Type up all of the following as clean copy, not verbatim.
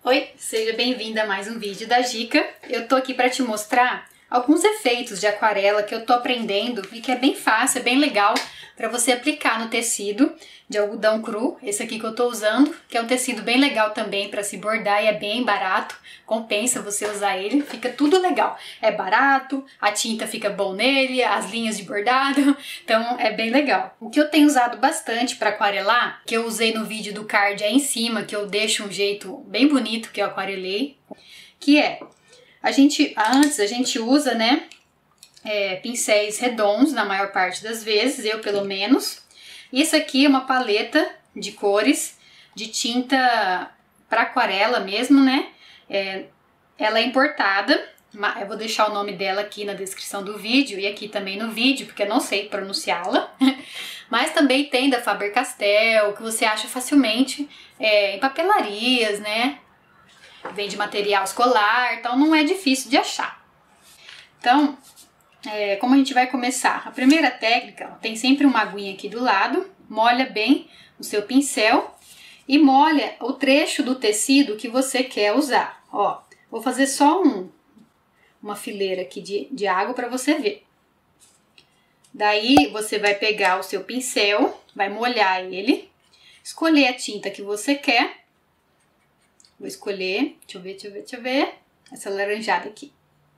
Oi, seja bem-vinda a mais um vídeo da Gica. Eu tô aqui para te mostrar alguns efeitos de aquarela que eu tô aprendendo e que é bem fácil, é bem legal para você aplicar no tecido de algodão cru. Esse aqui que eu tô usando, que é um tecido bem legal também para se bordar e é bem barato. Compensa você usar ele, fica tudo legal. É barato, a tinta fica bom nele, as linhas de bordado, então é bem legal. O que eu tenho usado bastante para aquarelar, que eu usei no vídeo do card aí em cima, que eu deixo um jeito bem bonito que eu aquarelei, que é, antes a gente usa, né, pincéis redondos na maior parte das vezes, eu pelo menos. Isso aqui é uma paleta de cores, de tinta para aquarela mesmo, né? Ela é importada, eu vou deixar o nome dela aqui na descrição do vídeo e aqui também no vídeo, porque eu não sei pronunciá-la. Mas também tem da Faber-Castell, que você acha facilmente em papelarias, né? Vem de material escolar, então não é difícil de achar. Então, como a gente vai começar? A primeira técnica, tem sempre uma aguinha aqui do lado, molha bem o seu pincel e molha o trecho do tecido que você quer usar. Ó, vou fazer só uma fileira aqui de água para você ver. Daí você vai pegar o seu pincel, vai molhar ele, escolher a tinta que você quer. Vou escolher, deixa eu ver, essa laranjada aqui.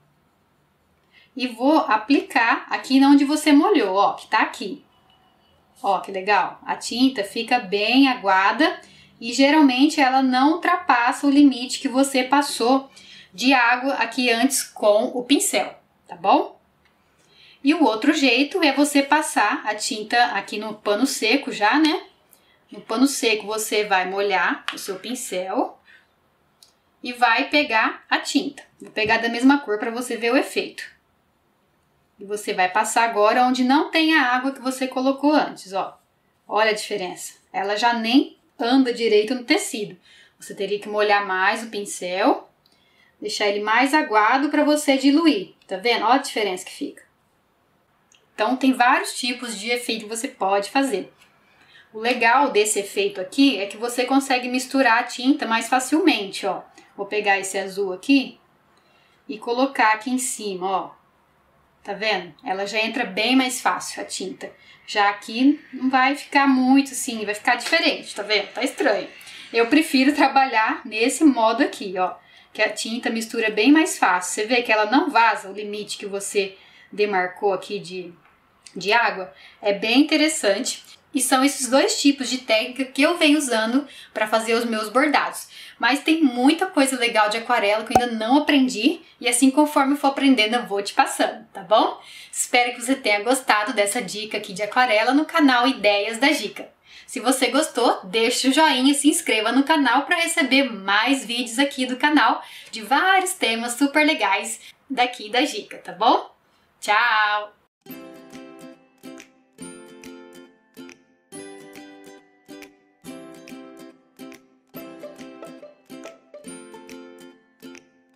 E vou aplicar aqui onde você molhou, ó, que tá aqui. Ó, que legal. A tinta fica bem aguada e geralmente ela não ultrapassa o limite que você passou de água aqui antes com o pincel, tá bom? E o outro jeito é você passar a tinta aqui no pano seco já, né? No pano seco você vai molhar o seu pincel e vai pegar a tinta. Vou pegar da mesma cor para você ver o efeito. E você vai passar agora onde não tem a água que você colocou antes, ó. Olha a diferença. Ela já nem anda direito no tecido. Você teria que molhar mais o pincel, deixar ele mais aguado para você diluir. Tá vendo? Olha a diferença que fica. Então tem vários tipos de efeito que você pode fazer. O legal desse efeito aqui é que você consegue misturar a tinta mais facilmente, ó. Vou pegar esse azul aqui e colocar aqui em cima, ó. Tá vendo? Ela já entra bem mais fácil, a tinta. Já aqui não vai ficar muito assim, vai ficar diferente, tá vendo? Tá estranho. Eu prefiro trabalhar nesse modo aqui, ó. Que a tinta mistura bem mais fácil. Você vê que ela não vaza o limite que você demarcou aqui de água. É bem interessante. E são esses dois tipos de técnica que eu venho usando para fazer os meus bordados. Mas tem muita coisa legal de aquarela que eu ainda não aprendi e assim conforme eu for aprendendo eu vou te passando, tá bom? Espero que você tenha gostado dessa dica aqui de aquarela no canal Ideias da Gica. Se você gostou, deixa o joinha e se inscreva no canal para receber mais vídeos aqui do canal de vários temas super legais daqui da Gica, tá bom? Tchau!